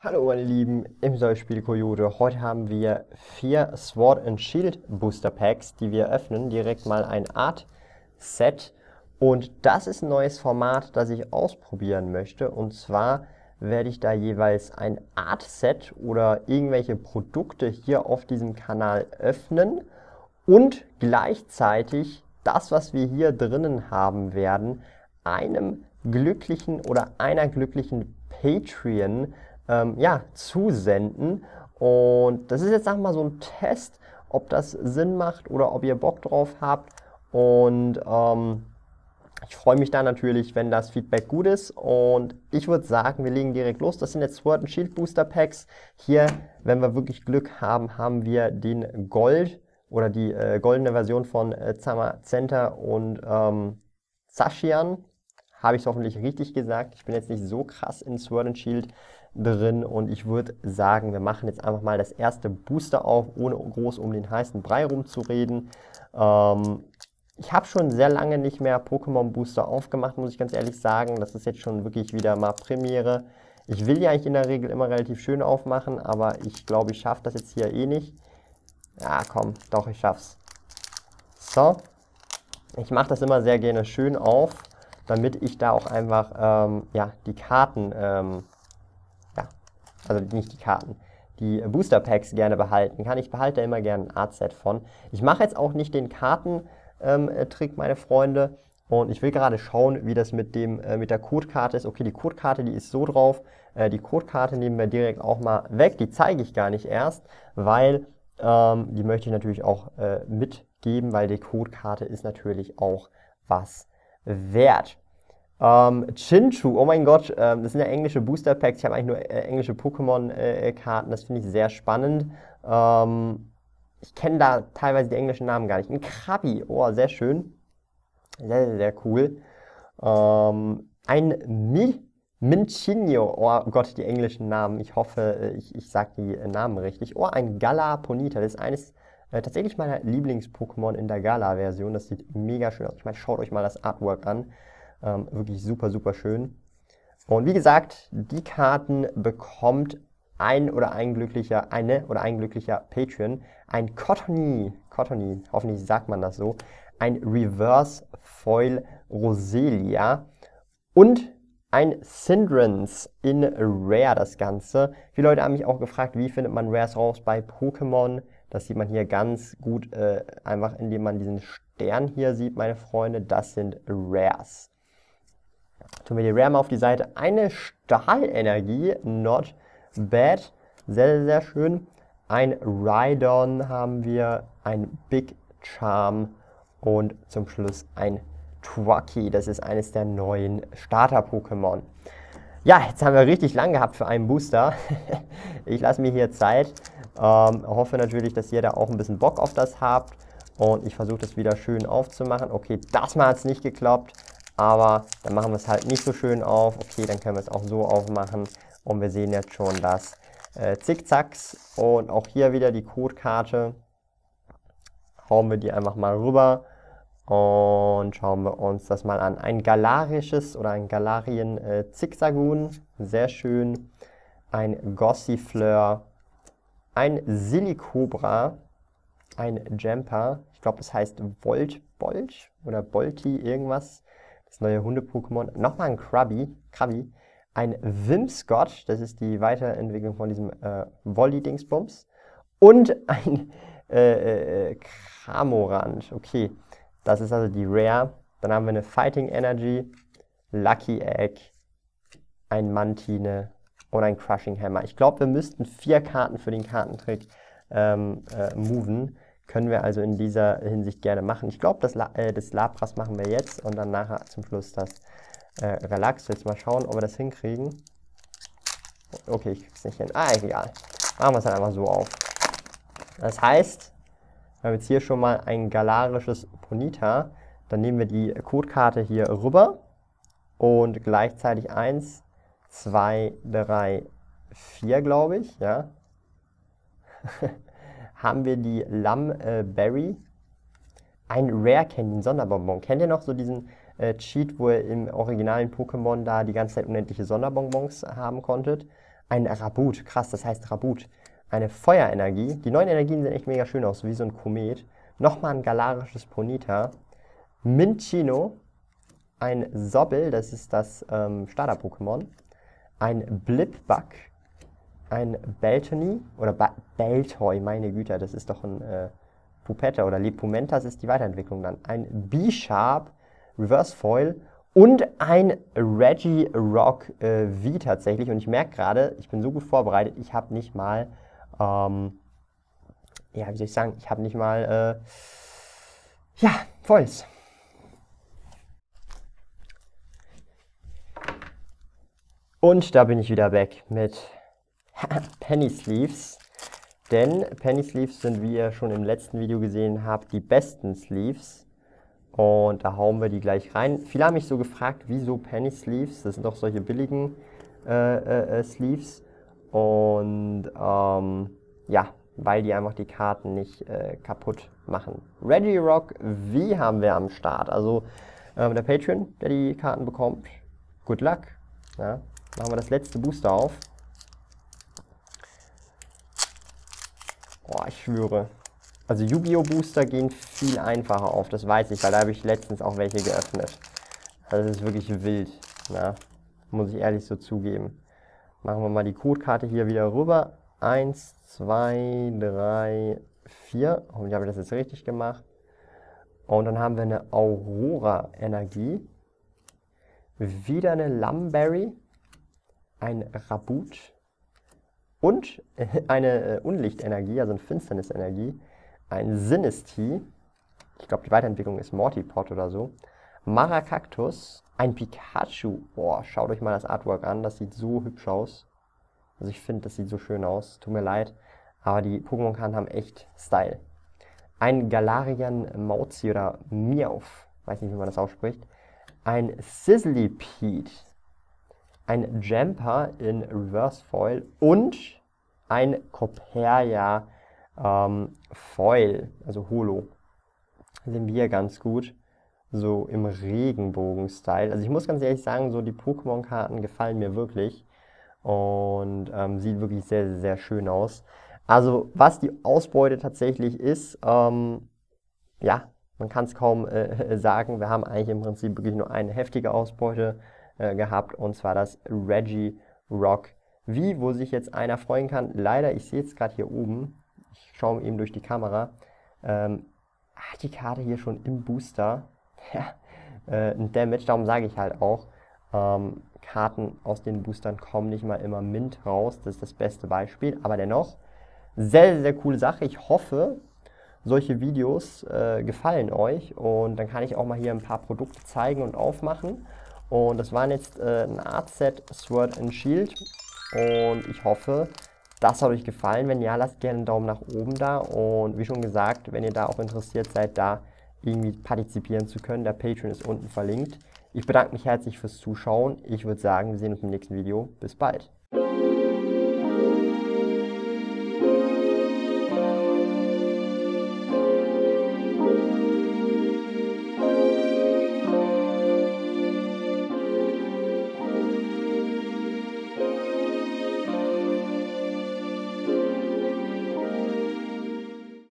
Hallo meine Lieben, im Säuspiel Coyote. Heute haben wir 4 Sword and Shield Booster Packs, die wir öffnen. Direkt mal ein Art Set. Und das ist ein neues Format, das ich ausprobieren möchte. Und zwar werde ich da jeweils ein Art Set oder irgendwelche Produkte hier auf diesem Kanal öffnen. Und gleichzeitig das, was wir hier drinnen haben werden, einem glücklichen oder einer glücklichen Patreon zusenden. Und das ist jetzt sag mal so ein Test, ob das Sinn macht oder ob ihr Bock drauf habt. Und ich freue mich da natürlich, wenn das Feedback gut ist. Und ich würde sagen, wir legen direkt los. Das sind jetzt Sword and Shield Booster Packs. Hier, wenn wir wirklich Glück haben, haben wir den Gold oder die goldene Version von Zamazenta und Zacian. Habe ich es hoffentlich richtig gesagt. Ich bin jetzt nicht so krass in Sword and Shield drin und ich würde sagen, wir machen jetzt einfach mal das erste Booster auf, ohne groß um den heißen Brei rumzureden. Ich habe schon sehr lange nicht mehr Pokémon Booster aufgemacht, muss ich ganz ehrlich sagen. Das ist jetzt schon wirklich wieder mal Premiere. Ich will ja eigentlich in der Regel immer relativ schön aufmachen, aber ich glaube, ich schaffe das jetzt hier eh nicht. Ja, komm, doch, ich schaff's. So, ich mache das immer sehr gerne schön auf, damit ich da auch einfach die Karten, also nicht die Karten, die Booster Packs gerne behalten kann. Ich behalte da immer gerne ein Art Set von. Ich mache jetzt auch nicht den Kartentrick, meine Freunde. Und ich will gerade schauen, wie das mit der Codekarte ist. Okay, die Codekarte, die ist so drauf. Die Codekarte nehmen wir direkt auch mal weg. Die zeige ich gar nicht erst, weil die möchte ich natürlich auch mitgeben, weil die Codekarte ist natürlich auch was wert. Chinchou, oh mein Gott, das sind ja englische Booster Packs. Ich habe eigentlich nur englische Pokémon-Karten, das finde ich sehr spannend. Ich kenne da teilweise die englischen Namen gar nicht. Ein Krabi, oh, sehr schön. Sehr, sehr, sehr cool. Ein Minccino, oh Gott, die englischen Namen. Ich hoffe, ich sage die Namen richtig. Oh, ein Galaponita, das ist eines tatsächlich meiner Lieblings-Pokémon in der Gala-Version. Das sieht mega schön aus. Ich meine, schaut euch mal das Artwork an. Wirklich super, super schön. Und wie gesagt, die Karten bekommt ein glücklicher Patreon. Ein Cottony, hoffentlich sagt man das so. Ein Reverse Foil Roselia und ein Cindrance in Rare das Ganze. Viele Leute haben mich auch gefragt, wie findet man Rares raus bei Pokémon. Das sieht man hier ganz gut, einfach indem man diesen Stern hier sieht, meine Freunde. Das sind Rares. Tun wir die Rare mal auf die Seite. Eine Stahlenergie, not bad. Sehr, sehr schön. Ein Rhydon haben wir, ein Big Charm und zum Schluss ein Twaki. Das ist eines der neuen Starter-Pokémon. Ja, jetzt haben wir richtig lang gehabt für einen Booster. Ich lasse mir hier Zeit. Hoffe natürlich, dass ihr da auch ein bisschen Bock auf das habt. Und ich versuche das wieder schön aufzumachen. Okay, das mal hat es nicht geklappt. Aber dann machen wir es halt nicht so schön auf. Okay, dann können wir es auch so aufmachen. Und wir sehen jetzt schon das Zickzacks. Und auch hier wieder die Codekarte. Hauen wir die einfach mal rüber. Und schauen wir uns das mal an. Ein galarisches oder ein Galarien Zigzagoon. Sehr schön. Ein Gossifleur. Ein Silicobra. Ein Jumper. Ich glaube, das heißt Bolt oder Bolti, irgendwas. Das neue Hunde-Pokémon. Nochmal ein Krabi. Ein Whimsicott. Das ist die Weiterentwicklung von diesem Wolli-Dingsbums. Und ein Cramorant. Okay, das ist also die Rare. Dann haben wir eine Fighting Energy, Lucky Egg, ein Mantine und ein Crushing Hammer. Ich glaube, wir müssten 4 Karten für den Kartentrick moven. Können wir also in dieser Hinsicht gerne machen. Ich glaube, das Lapras machen wir jetzt und dann nachher zum Schluss das Relax. Jetzt mal schauen, ob wir das hinkriegen. Okay, ich krieg's nicht hin. Ah, egal. Machen wir es dann einfach so auf. Das heißt, wir haben jetzt hier schon mal ein galarisches Ponyta. Dann nehmen wir die Codekarte hier rüber und gleichzeitig 1, 2, 3, 4, glaube ich, ja. Haben wir die Berry. Ein Rare Candy, ein Sonderbonbon. Kennt ihr noch so diesen Cheat, wo ihr im originalen Pokémon da die ganze Zeit unendliche Sonderbonbons haben konntet? Ein Rabut, krass, das heißt Rabut. Eine Feuerenergie. Die neuen Energien sehen echt mega schön aus, wie so ein Komet. Nochmal ein galarisches Ponyta. Minccino. Ein Sobble, das ist das Starter-Pokémon. Ein Blipbug. Ein Beltony. Oder Beltoy, meine Güte, das ist doch ein Pupetta oder Lepumentas ist die Weiterentwicklung dann. Ein B-Sharp, Reverse Foil. Und ein Regirock V tatsächlich. Und ich merke gerade, ich bin so gut vorbereitet, ich habe nicht mal, ja, wie soll ich sagen, ich habe nicht mal, ja, Foils. Und da bin ich wieder weg mit Penny Sleeves. Denn Penny Sleeves sind, wie ihr schon im letzten Video gesehen habt, die besten Sleeves. Und da hauen wir die gleich rein. Viele haben mich so gefragt, wieso Penny Sleeves? Das sind doch solche billigen Sleeves. Und ja, weil die einfach die Karten nicht kaputt machen. Regirock V haben wir am Start. Also der Patreon, der die Karten bekommt. Good luck. Ja, machen wir das letzte Booster auf. Boah, ich schwöre. Also Yu-Gi-Oh! Booster gehen viel einfacher auf, das weiß ich, weil da habe ich letztens auch welche geöffnet. Also das ist wirklich wild, na? Muss ich ehrlich so zugeben. Machen wir mal die Codekarte hier wieder rüber. 1, 2, 3, 4. Hoffentlich habe ich das jetzt richtig gemacht. Und dann haben wir eine Aurora-Energie. Wieder eine Lumberry. Ein Rabut. Und eine Unlichtenergie, also eine Finsternisenergie. Ein Sinistee, ich glaube die Weiterentwicklung ist Mortipod oder so. Maracactus, ein Pikachu. Boah, schaut euch mal das Artwork an, das sieht so hübsch aus. Also ich finde, das sieht so schön aus, tut mir leid. Aber die Pokémon-Karten haben echt Style. Ein Galarian Mauzi oder Meowth, weiß nicht, wie man das ausspricht. Ein Sizzlipede, ein Jumper in Reverse Foil und ein Coppelia Foil, also Holo, sehen wir ganz gut, so im Regenbogen-Style. Also ich muss ganz ehrlich sagen, so die Pokémon-Karten gefallen mir wirklich und sieht wirklich sehr, sehr schön aus. Also was die Ausbeute tatsächlich ist, ja, man kann es kaum sagen, wir haben eigentlich im Prinzip wirklich nur eine heftige Ausbeute gehabt und zwar das Regirock V, wo sich jetzt einer freuen kann. Leider, ich sehe jetzt gerade hier oben, ich schaue eben durch die Kamera, hat die Karte hier schon im Booster ja, ein Damage, darum sage ich halt auch, Karten aus den Boostern kommen nicht mal immer Mint raus, das ist das beste Beispiel, aber dennoch, sehr, sehr coole Sache. Ich hoffe, solche Videos gefallen euch und dann kann ich auch mal hier ein paar Produkte zeigen und aufmachen. Und das waren jetzt ein Art Set Sword and Shield und ich hoffe, das hat euch gefallen. Wenn ja, lasst gerne einen Daumen nach oben da und wie schon gesagt, wenn ihr da auch interessiert seid, da irgendwie partizipieren zu können, der Patreon ist unten verlinkt. Ich bedanke mich herzlich fürs Zuschauen. Ich würde sagen, wir sehen uns im nächsten Video. Bis bald.